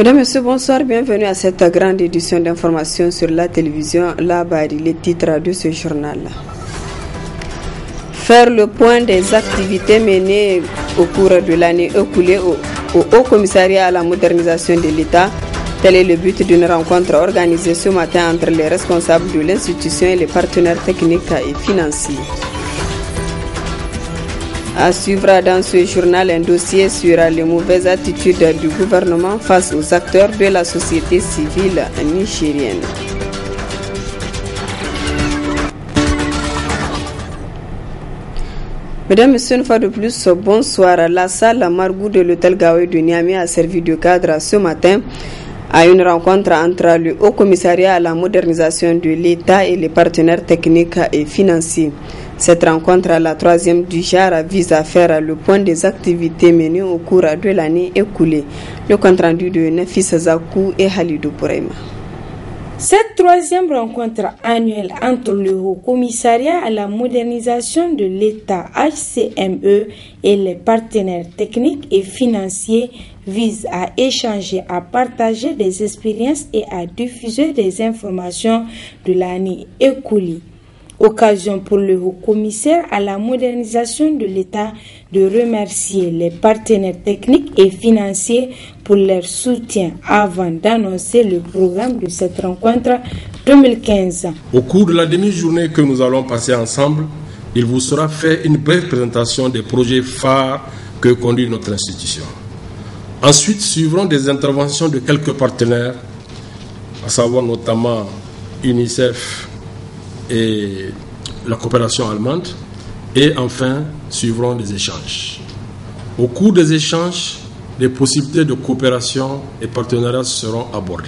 Mesdames, Messieurs, bonsoir, bienvenue à cette grande édition d'information sur la télévision Labari, les titres de ce journal. Faire le point des activités menées au cours de l'année écoulée au Haut Commissariat à la modernisation de l'État. Tel est le but d'une rencontre organisée ce matin entre les responsables de l'institution et les partenaires techniques et financiers. À suivre dans ce journal un dossier sur les mauvaises attitudes du gouvernement face aux acteurs de la société civile nigérienne. Mesdames, Messieurs, une fois de plus, bonsoir. La salle Margou de l'hôtel Gawé de Niamey a servi de cadre ce matin à une rencontre entre le Haut Commissariat à la modernisation de l'État et les partenaires techniques et financiers. Cette rencontre, la troisième du genre, vise à faire le point des activités menées au cours de l'année écoulée. Le compte-rendu de Nafis Zakou et Halidou Pouraima. Cette troisième rencontre annuelle entre le Haut Commissariat à la modernisation de l'État HCME et les partenaires techniques et financiers vise à échanger, à partager des expériences et à diffuser des informations de l'année écoulée. Occasion pour le Haut Commissaire à la modernisation de l'État de remercier les partenaires techniques et financiers pour leur soutien avant d'annoncer le programme de cette rencontre 2015. Au cours de la demi-journée que nous allons passer ensemble, il vous sera fait une brève présentation des projets phares que conduit notre institution. Ensuite, suivront des interventions de quelques partenaires, à savoir notamment UNICEF et la coopération allemande, et enfin suivront des échanges. Au cours des échanges, les possibilités de coopération et partenariat seront abordées.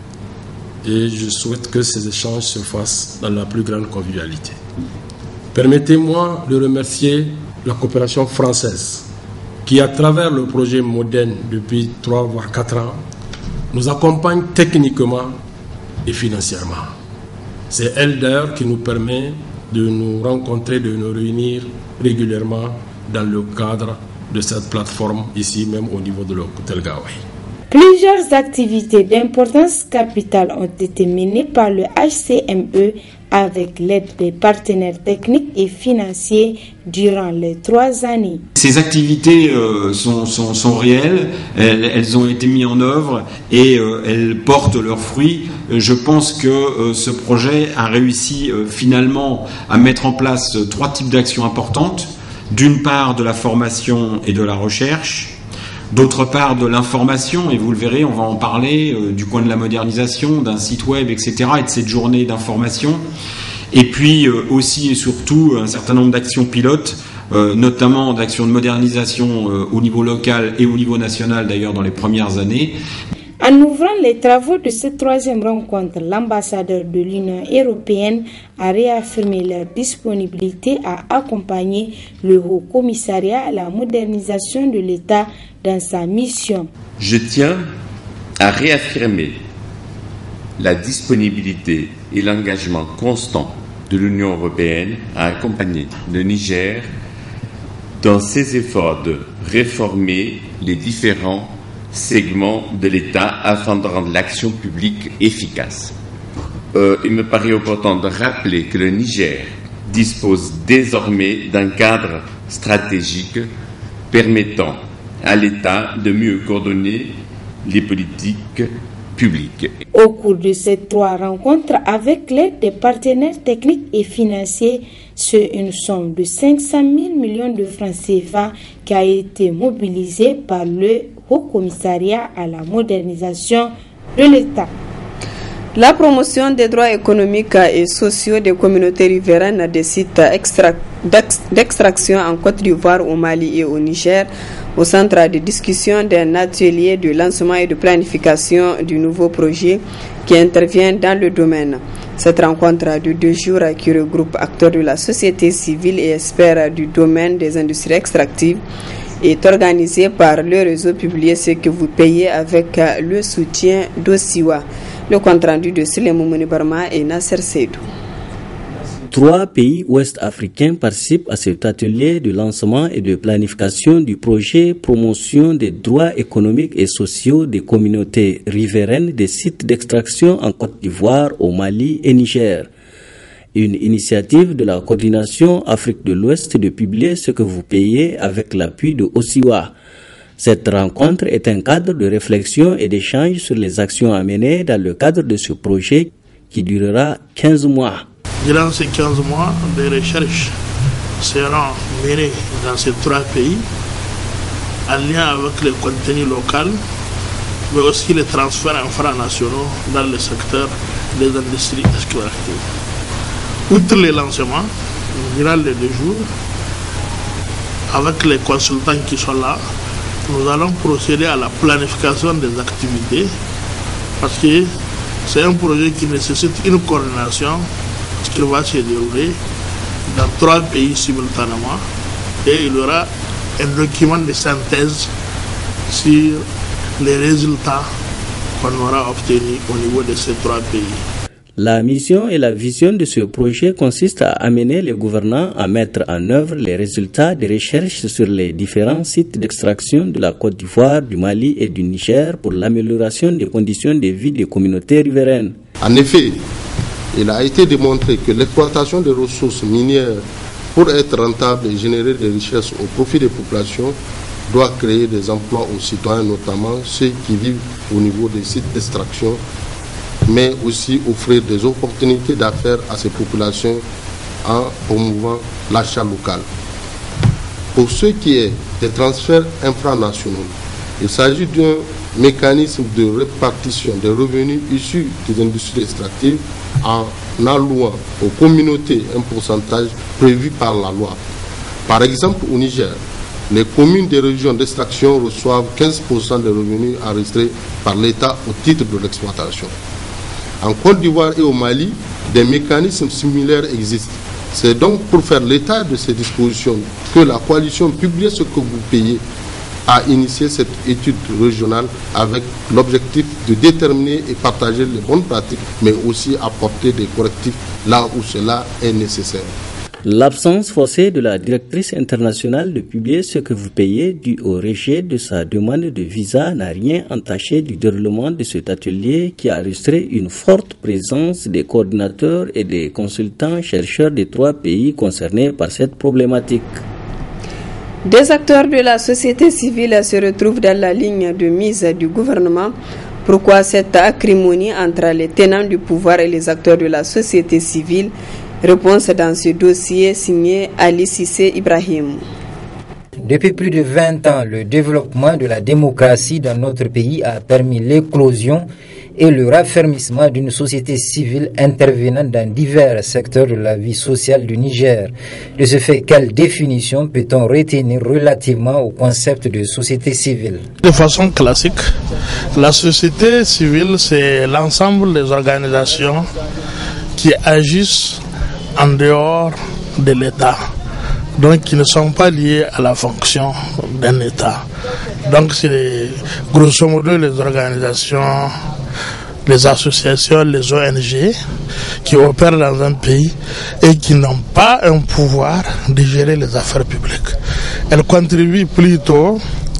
Et je souhaite que ces échanges se fassent dans la plus grande convivialité. Permettez-moi de remercier la coopération française qui, à travers le projet Modène depuis 3 voire 4 ans, nous accompagne techniquement et financièrement. C'est elle d'ailleurs qui nous permet de nous rencontrer, de nous réunir régulièrement dans le cadre de cette plateforme, ici même au niveau de l'hôtel Gawé. Plusieurs activités d'importance capitale ont été menées par le HCME avec l'aide des partenaires techniques et financiers durant les 3 années. Ces activités sont réelles, elles ont été mises en œuvre et elles portent leurs fruits. Je pense que ce projet a réussi finalement à mettre en place 3 types d'actions importantes. D'une part, de la formation et de la recherche. D'autre part, de l'information, et vous le verrez, on va en parler, du coin de la modernisation, d'un site web, etc., et de cette journée d'information. Et puis aussi et surtout un certain nombre d'actions pilotes, notamment d'actions de modernisation au niveau local et au niveau national d'ailleurs dans les premières années. En ouvrant les travaux de cette troisième rencontre, l'ambassadeur de l'Union européenne a réaffirmé leur disponibilité à accompagner le Haut Commissariat à la modernisation de l'État dans sa mission. Je tiens à réaffirmer la disponibilité et l'engagement constant de l'Union européenne à accompagner le Niger dans ses efforts de réformer les différents segments de l'État afin de rendre l'action publique efficace. Il me paraît opportun de rappeler que le Niger dispose désormais d'un cadre stratégique permettant à l'État de mieux coordonner les politiques publiques. Au cours de ces 3 rencontres, avec l'aide des partenaires techniques et financiers, c'est une somme de 500 000 millions de francs CFA qui a été mobilisée par le Haut Commissariat à la modernisation de l'État. La promotion des droits économiques et sociaux des communautés riveraines des sites d'extraction en Côte d'Ivoire, au Mali et au Niger, au centre de discussion d'un atelier de lancement et de planification du nouveau projet qui intervient dans le domaine. Cette rencontre de 2 jours qui regroupe acteurs de la société civile et experts du domaine des industries extractives est organisée par le réseau publié Ce que vous payez avec le soutien d'Osiwa. Le compte rendu de Suleiman Mounibarma et Nasser Seydou. 3 pays ouest-africains participent à cet atelier de lancement et de planification du projet promotion des droits économiques et sociaux des communautés riveraines des sites d'extraction en Côte d'Ivoire, au Mali et Niger. Une initiative de la coordination Afrique de l'Ouest de publier ce que vous payez avec l'appui de Osiwa. Cette rencontre est un cadre de réflexion et d'échange sur les actions à mener dans le cadre de ce projet qui durera 15 mois. Durant ces 15 mois, des recherches seront menées dans ces 3 pays en lien avec le contenu local, mais aussi les transferts infranationaux dans le secteur des industries extractives. Outre les lancements, durant les 2 jours, avec les consultants qui sont là, nous allons procéder à la planification des activités parce que c'est un projet qui nécessite une coordination qui va se dérouler dans 3 pays simultanément et il y aura un document de synthèse sur les résultats qu'on aura obtenus au niveau de ces 3 pays. La mission et la vision de ce projet consistent à amener les gouvernants à mettre en œuvre les résultats des recherches sur les différents sites d'extraction de la Côte d'Ivoire, du Mali et du Niger pour l'amélioration des conditions de vie des communautés riveraines. En effet, il a été démontré que l'exploitation des ressources minières pour être rentable et générer des richesses au profit des populations doit créer des emplois aux citoyens, notamment ceux qui vivent au niveau des sites d'extraction, mais aussi offrir des opportunités d'affaires à ces populations en promouvant l'achat local. Pour ce qui est des transferts infranationaux, il s'agit d'un mécanisme de répartition des revenus issus des industries extractives en allouant aux communautés un pourcentage prévu par la loi. Par exemple, au Niger, les communes des régions d'extraction reçoivent 15% des revenus enregistrés par l'État au titre de l'exploitation. En Côte d'Ivoire et au Mali, des mécanismes similaires existent. C'est donc pour faire l'état de ces dispositions que la coalition Publiez ce que vous payez a initié cette étude régionale avec l'objectif de déterminer et partager les bonnes pratiques, mais aussi apporter des correctifs là où cela est nécessaire. L'absence forcée de la directrice internationale de publier ce que vous payez due au rejet de sa demande de visa n'a rien entaché du déroulement de cet atelier qui a illustré une forte présence des coordinateurs et des consultants chercheurs des 3 pays concernés par cette problématique. Des acteurs de la société civile se retrouvent dans la ligne de mise du gouvernement. Pourquoi cette acrimonie entre les tenants du pouvoir et les acteurs de la société civile? Réponse dans ce dossier signé Ali Cissé Ibrahim. Depuis plus de 20 ans, le développement de la démocratie dans notre pays a permis l'éclosion et le raffermissement d'une société civile intervenant dans divers secteurs de la vie sociale du Niger. De ce fait, quelle définition peut-on retenir relativement au concept de société civile? De façon classique, la société civile, c'est l'ensemble des organisations qui agissent en dehors de l'État, donc qui ne sont pas liés à la fonction d'un État. Donc c'est grosso modo les organisations, les associations, les ONG qui opèrent dans un pays et qui n'ont pas un pouvoir de gérer les affaires publiques. Elles contribuent plutôt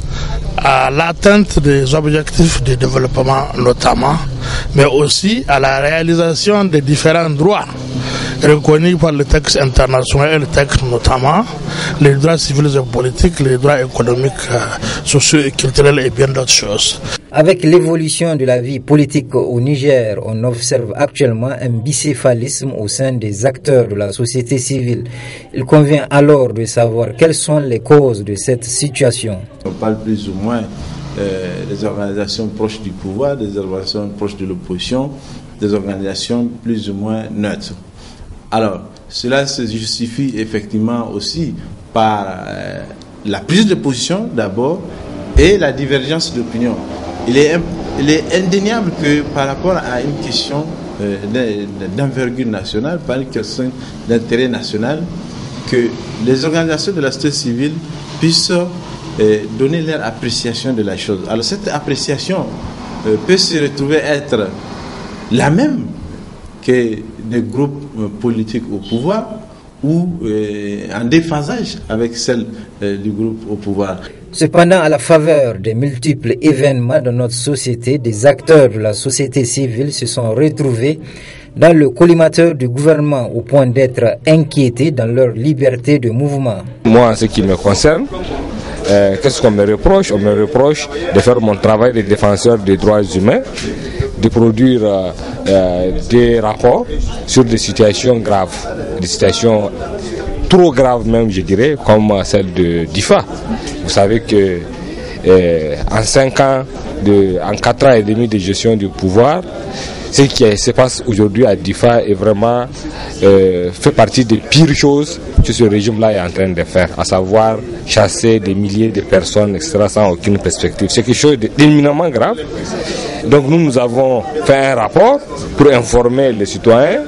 à l'atteinte des objectifs de développement notamment, mais aussi à la réalisation des différents droits reconnus par le texte international et le texte notamment, les droits civils et politiques, les droits économiques, sociaux et culturels et bien d'autres choses. Avec l'évolution de la vie politique au Niger, on observe actuellement un bicéphalisme au sein des acteurs de la société civile. Il convient alors de savoir quelles sont les causes de cette situation. On parle plus ou moins des organisations proches du pouvoir, des organisations proches de l'opposition, des organisations plus ou moins neutres. Alors, cela se justifie effectivement aussi par la prise de position d'abord et la divergence d'opinion. Il est indéniable que par rapport à une question d'envergure nationale, par une question d'intérêt national, que les organisations de la société civile puissent donner leur appréciation de la chose. Alors cette appréciation peut se retrouver être la même que des groupes politiques au pouvoir ou en déphasage avec celle du groupe au pouvoir. Cependant, à la faveur des multiples événements de notre société, des acteurs de la société civile se sont retrouvés dans le collimateur du gouvernement au point d'être inquiétés dans leur liberté de mouvement. Moi, en ce qui me concerne, qu'est-ce qu'on me reproche? On me reproche de faire mon travail de défenseur des droits humains, de produire des rapports sur des situations graves, des situations trop graves même, je dirais, comme celle de DIFA. Vous savez que en 5 ans, en 4 ans et demi de gestion du pouvoir, ce qui se passe aujourd'hui à DIFA est vraiment fait partie des pires choses que ce régime-là est en train de faire, à savoir chasser des milliers de personnes, etc., sans aucune perspective. C'est quelque chose d'éminemment grave. Donc nous avons fait un rapport pour informer les citoyens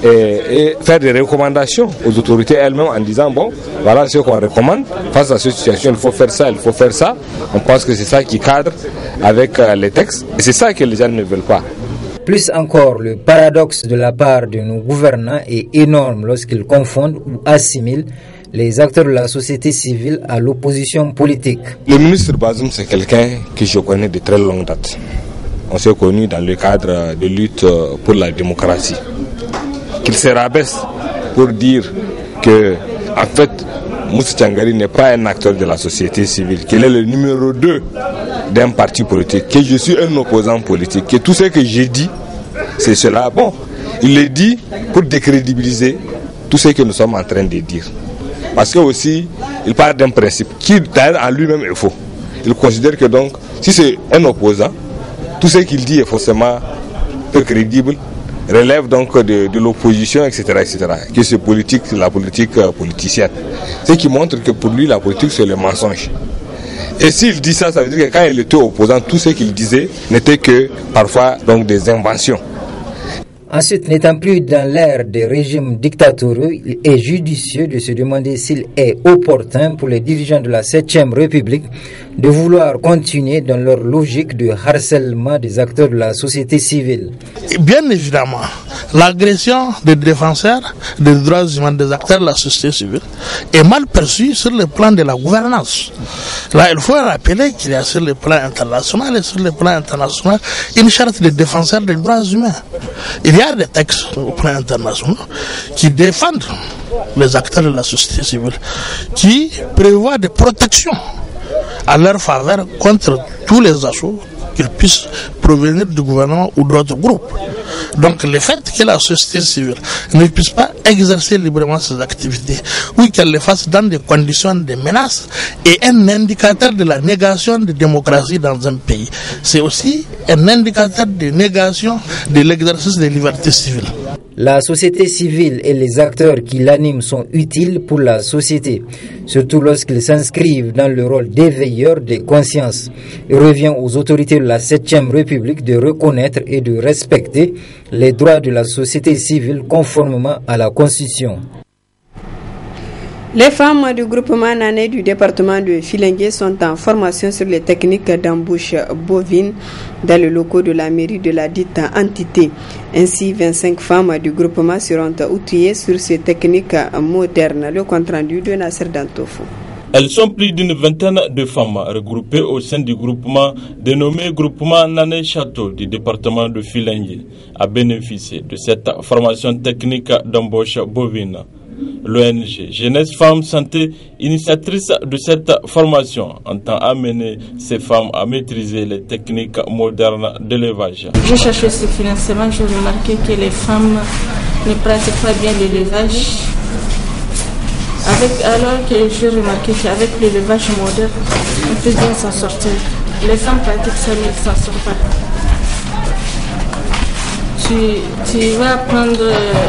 et faire des recommandations aux autorités elles-mêmes en disant, bon, voilà ce qu'on recommande, face à cette situation, il faut faire ça, il faut faire ça. On pense que c'est ça qui cadre avec les textes et c'est ça que les gens ne veulent pas. Plus encore, le paradoxe de la part de nos gouvernants est énorme lorsqu'ils confondent ou assimilent les acteurs de la société civile à l'opposition politique. Le ministre Bazoum, c'est quelqu'un que je connais de très longue date. On s'est connus dans le cadre de lutte pour la démocratie. Qu'il se rabaisse pour dire que, en fait, Moussa Tchangari n'est pas un acteur de la société civile, qu'il est le numéro 2 d'un parti politique, que je suis un opposant politique, que tout ce que j'ai dit, c'est cela. Bon, il le dit pour décrédibiliser tout ce que nous sommes en train de dire. Parce que aussi, il parle d'un principe qui, d'ailleurs, en lui-même est faux. Il considère que donc, si c'est un opposant, tout ce qu'il dit est forcément peu crédible, relève donc de l'opposition, etc., etc. Que c'est politique, la politique politicienne. Ce qui montre que pour lui, la politique, c'est le mensonge. Et s'il dit ça, ça veut dire que quand il était opposant, tout ce qu'il disait n'était que parfois donc des inventions. Ensuite, n'étant plus dans l'ère des régimes dictatoriaux, il est judicieux de se demander s'il est opportun pour les dirigeants de la 7e République de vouloir continuer dans leur logique de harcèlement des acteurs de la société civile. Bien évidemment, l'agression des défenseurs des droits humains des acteurs de la société civile est mal perçue sur le plan de la gouvernance. Là, il faut rappeler qu'il y a sur le plan international et sur le plan international une charte des défenseurs des droits humains. Il y a des textes au plan international qui défendent les acteurs de la société civile, qui prévoient des protections à leur faveur contre tous les assauts qu'ils puissent provenir du gouvernement ou d'autres groupes. Donc le fait que la société civile ne puisse pas exercer librement ses activités ou qu'elle les fasse dans des conditions de menace est un indicateur de la négation de démocratie dans un pays. C'est aussi un indicateur de négation de l'exercice des libertés civiles. La société civile et les acteurs qui l'animent sont utiles pour la société, surtout lorsqu'ils s'inscrivent dans le rôle d'éveilleurs des consciences. Il revient aux autorités de la 7e République de reconnaître et de respecter les droits de la société civile conformément à la Constitution. Les femmes du groupement Nané du département de Filengue sont en formation sur les techniques d'embauche bovine dans le locaux de la mairie de la dite entité. Ainsi, 25 femmes du groupement seront outillées sur ces techniques modernes. Le compte-rendu de Nasser Dantofo. Elles sont plus d'une vingtaine de femmes regroupées au sein du groupement dénommé Groupement Nané Château du département de Filengue à bénéficier de cette formation technique d'embauche bovine. L'ONG Jeunesse Femmes Santé, initiatrice de cette formation, entend amener ces femmes à maîtriser les techniques modernes d'élevage. J'ai cherché ce financement, j'ai remarqué que les femmes ne pratiquent pas bien l'élevage. Alors que j'ai remarqué qu'avec l'élevage moderne, on peut bien s'en sortir. Les femmes pratiquent ça, mais elles ne s'en sortent pas. Tu vas prendre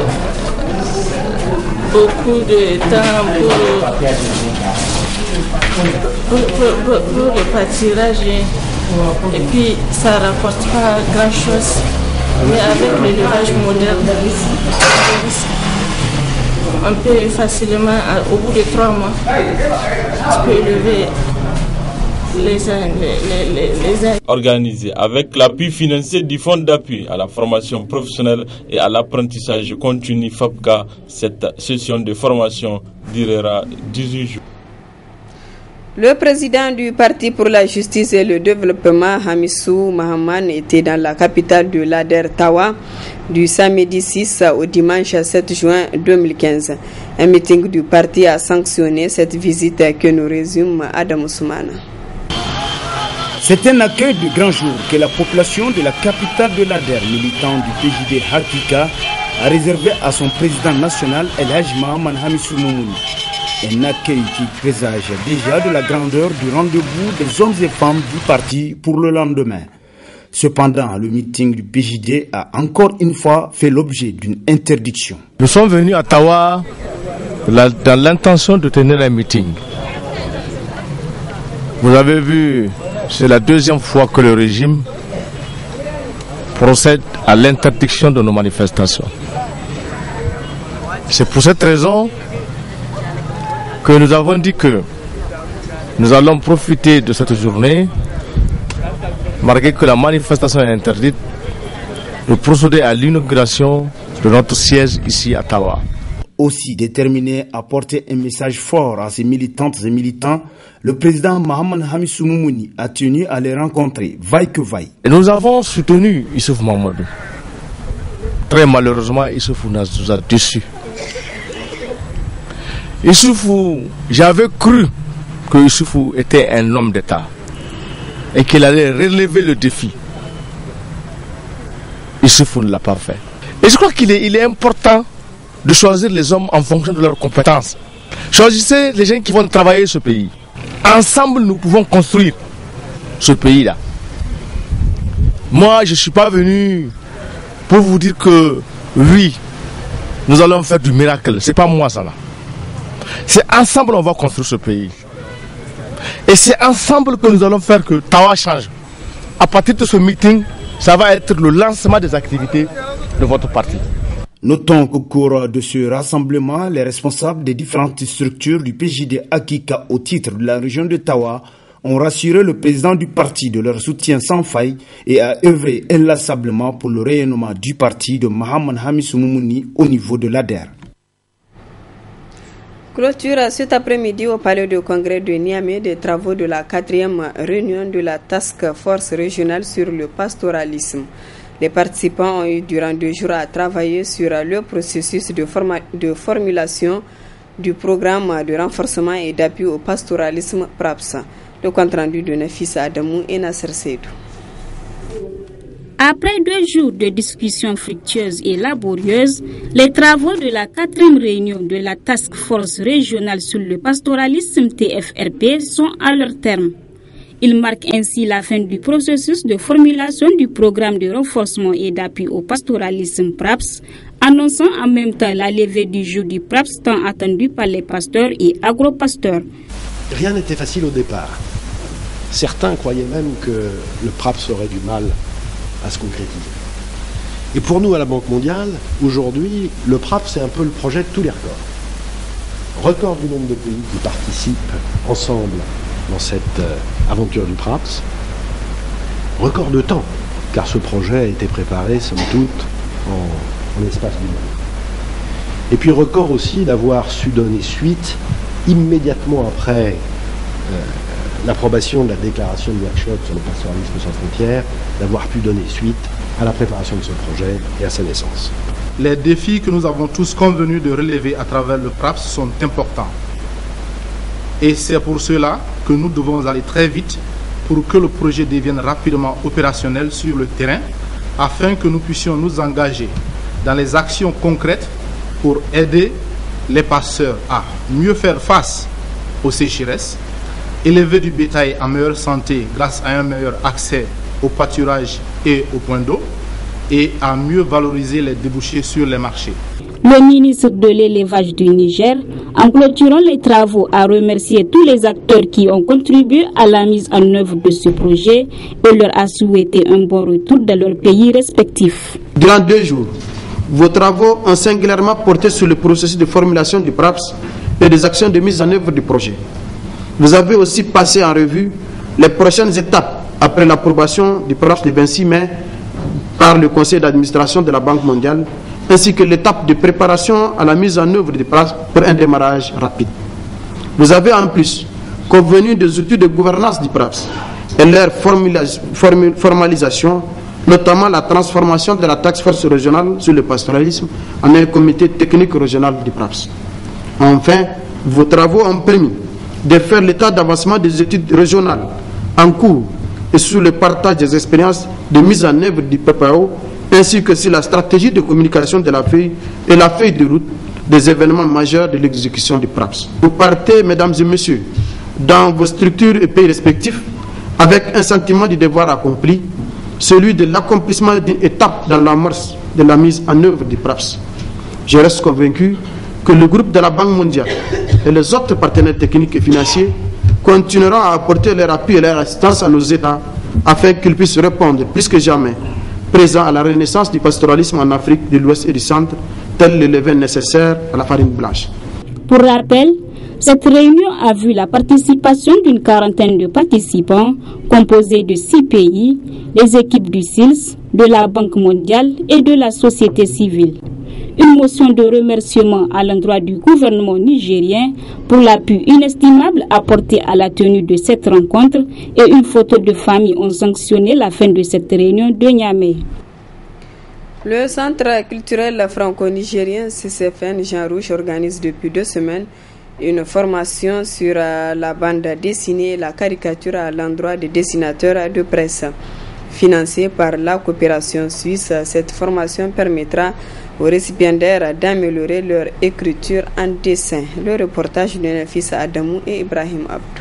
beaucoup de temps pour le pâturage et puis ça ne rapporte pas grand chose. Mais avec l'élevage moderne, on peut facilement, au bout de 3 mois, tu peux élever Organisé avec l'appui financier du Fonds d'appui à la formation professionnelle et à l'apprentissage continu FAPCA, cette session de formation durera 18 jours. Le président du Parti pour la justice et le développement, Hamissou Mahaman, était dans la capitale de l'Ader Tawa du samedi 6 au dimanche 7 juin 2015. Un meeting du parti a sanctionné cette visite que nous résume Adam Ousmane. C'est un accueil de grand jour que la population de la capitale de l'Ader, militant du PJD Hakika, a réservé à son président national El Hadj Mahaman Hamissou Moumouni. Un accueil qui présage déjà de la grandeur du rendez-vous des hommes et femmes du parti pour le lendemain. Cependant, le meeting du PJD a encore une fois fait l'objet d'une interdiction. Nous sommes venus à Tawa dans l'intention de tenir un meeting. Vous avez vu, c'est la deuxième fois que le régime procède à l'interdiction de nos manifestations. C'est pour cette raison que nous avons dit que nous allons profiter de cette journée, malgré que la manifestation est interdite, de procéder à l'inauguration de notre siège ici à Tawa. Aussi déterminé à porter un message fort à ses militantes et militants, le président Mahaman Hamissou Moumouni a tenu à les rencontrer, vaille que vaille. Et nous avons soutenu Issouf Mahamadou. Très malheureusement, Issouf nous a déçus. Issoufou, j'avais cru que Issoufou était un homme d'État et qu'il allait relever le défi. Issoufou ne l'a pas fait. Et je crois qu'il est important de choisir les hommes en fonction de leurs compétences. Choisissez les gens qui vont travailler ce pays. Ensemble, nous pouvons construire ce pays-là. Moi, je ne suis pas venu pour vous dire que oui, nous allons faire du miracle. Ce n'est pas moi ça là. C'est ensemble qu'on va construire ce pays. Et c'est ensemble que nous allons faire que Tawa change. À partir de ce meeting, ça va être le lancement des activités de votre parti. Notons qu'au cours de ce rassemblement, les responsables des différentes structures du PJD Hakika au titre de la région de Tawa ont rassuré le président du parti de leur soutien sans faille et a œuvré inlassablement pour le rayonnement du parti de Mahaman Hamissou Moumouni au niveau de l'Ader. Clôture cet après-midi au palais de congrès de Niamey des travaux de la 4e réunion de la Task Force régionale sur le pastoralisme. Les participants ont eu durant 2 jours à travailler sur le processus de formulation du programme de renforcement et d'appui au pastoralisme PRAPS. Le compte-rendu de Nafisa Adamou et Nasser Seydou. Après 2 jours de discussions fructueuses et laborieuses, les travaux de la 4e réunion de la Task Force régionale sur le pastoralisme TFRP sont à leur terme. Il marque ainsi la fin du processus de formulation du programme de renforcement et d'appui au pastoralisme PRAPS, annonçant en même temps la levée du jour du PRAPS tant attendu par les pasteurs et agro-pasteurs. Rien n'était facile au départ. Certains croyaient même que le PRAPS aurait du mal à se concrétiser. Et pour nous, à la Banque mondiale, aujourd'hui, le PRAPS, c'est un peu le projet de tous les records. Record du nombre de pays qui participent ensemble dans cette aventure du PRAPS. Record de temps, car ce projet a été préparé, somme toute, en espace d'une année. Et puis record aussi d'avoir su donner suite, immédiatement après l'approbation de la déclaration de Nouakchott sur le pastoralisme sans frontières, d'avoir pu donner suite à la préparation de ce projet et à sa naissance. Les défis que nous avons tous convenu de relever à travers le PRAPS sont importants. Et c'est pour cela que nous devons aller très vite pour que le projet devienne rapidement opérationnel sur le terrain, afin que nous puissions nous engager dans les actions concrètes pour aider les pasteurs à mieux faire face aux sécheresses, élever du bétail en meilleure santé grâce à un meilleur accès au pâturage et au point d'eau, et à mieux valoriser les débouchés sur les marchés. Le ministre de l'élevage du Niger, en clôturant les travaux, a remercié tous les acteurs qui ont contribué à la mise en œuvre de ce projet et leur a souhaité un bon retour dans leurs pays respectifs. Durant 2 jours, vos travaux ont singulièrement porté sur le processus de formulation du PRAPS et des actions de mise en œuvre du projet. Vous avez aussi passé en revue les prochaines étapes après l'approbation du PRAPS le 26 mai par le conseil d'administration de la Banque mondiale, ainsi que l'étape de préparation à la mise en œuvre du PRAPS pour un démarrage rapide. Vous avez en plus convenu des outils de gouvernance du PRAPS et leur formalisation, notamment la transformation de la task force régionale sur le pastoralisme en un comité technique régional du PRAPS. Enfin, vos travaux ont permis de faire l'état d'avancement des études régionales en cours et sur le partage des expériences de mise en œuvre du PPAO, ainsi que sur la stratégie de communication de la feuille et la feuille de route des événements majeurs de l'exécution du PRAPS. Vous partez, mesdames et messieurs, dans vos structures et pays respectifs avec un sentiment du devoir accompli, celui de l'accomplissement d'une étape dans l'amorce de la mise en œuvre du PRAPS. Je reste convaincu que le groupe de la Banque mondiale et les autres partenaires techniques et financiers continueront à apporter leur appui et leur assistance à nos États afin qu'ils puissent répondre plus que jamais présents à la renaissance du pastoralisme en Afrique de l'Ouest et du Centre, tel le levain nécessaire à la farine blanche. Pour rappel, cette réunion a vu la participation d'une quarantaine de participants composés de 6 pays, des équipes du SILS, de la Banque mondiale et de la société civile. Une motion de remerciement à l'endroit du gouvernement nigérien pour l'appui inestimable apporté à la tenue de cette rencontre et une photo de famille ont sanctionné la fin de cette réunion de Niamey. Le Centre culturel franco-nigérien CCFN Jean Rouge organise depuis 2 semaines une formation sur la bande dessinée et la caricature à l'endroit des dessinateurs de presse. Financée par la coopération suisse, cette formation permettra aux récipiendaires d'améliorer leur écriture en dessin. Le reportage de Nafis Adamou et Ibrahim Abdou.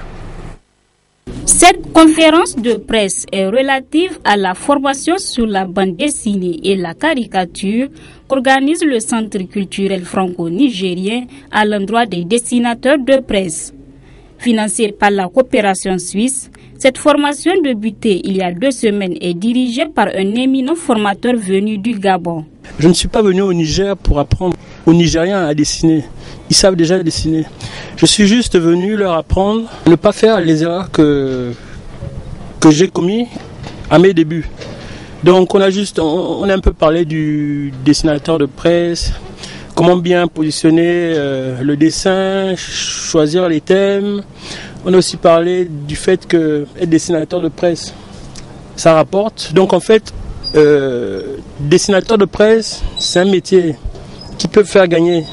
Cette conférence de presse est relative à la formation sur la bande dessinée et la caricature qu'organise le Centre culturel franco-nigérien à l'endroit des dessinateurs de presse. Financée par la coopération suisse, cette formation débutée il y a 2 semaines est dirigée par un éminent formateur venu du Gabon. Je ne suis pas venu au Niger pour apprendre aux Nigériens à dessiner. Ils savent déjà dessiner. Je suis juste venu leur apprendre à ne pas faire les erreurs que j'ai commises à mes débuts. Donc on a un peu parlé du dessinateur de presse, comment bien positionner le dessin, choisir les thèmes. On a aussi parlé du fait que être dessinateur de presse, ça rapporte. Donc en fait, dessinateur de presse, c'est un métier qui peut faire gagner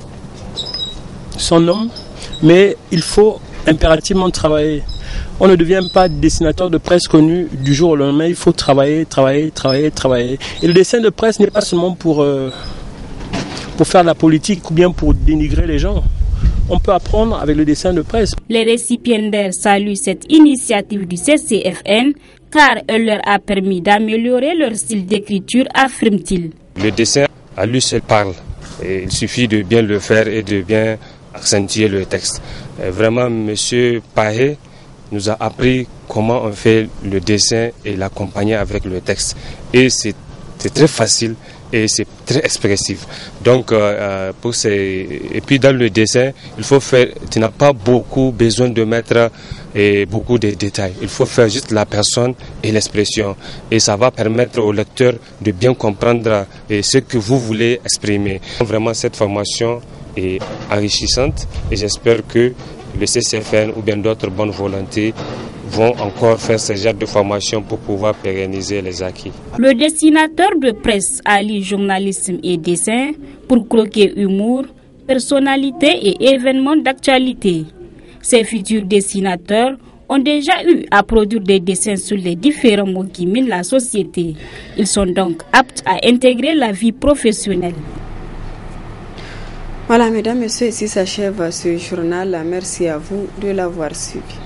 son nom, mais il faut impérativement travailler. On ne devient pas dessinateur de presse connu du jour au lendemain, il faut travailler. Et le dessin de presse n'est pas seulement pour faire de la politique ou bien pour dénigrer les gens. On peut apprendre avec le dessin de presse. Les récipiendaires saluent cette initiative du CCFN car elle leur a permis d'améliorer leur style d'écriture, affirme-t-il. Le dessin à lui seul parle. Et il suffit de bien le faire et de bien accentuer le texte. Et vraiment, M. Pahé nous a appris comment on fait le dessin et l'accompagner avec le texte. Et c'est très facile et c'est très expressif. Donc, et puis dans le dessin, il faut faire, tu n'as pas beaucoup besoin de mettre beaucoup de détails. Il faut faire juste la personne et l'expression. Et ça va permettre au lecteur de bien comprendre ce que vous voulez exprimer. Vraiment, cette formation est enrichissante et j'espère que le CCFN ou bien d'autres bonnes volontés vont encore faire ce genre de formation pour pouvoir pérenniser les acquis. Le dessinateur de presse allie journalisme et dessin pour croquer humour, personnalité et événements d'actualité. Ces futurs dessinateurs ont déjà eu à produire des dessins sur les différents mots qui minent la société. Ils sont donc aptes à intégrer la vie professionnelle. Voilà, mesdames, messieurs, ici s'achève ce journal. Merci à vous de l'avoir suivi.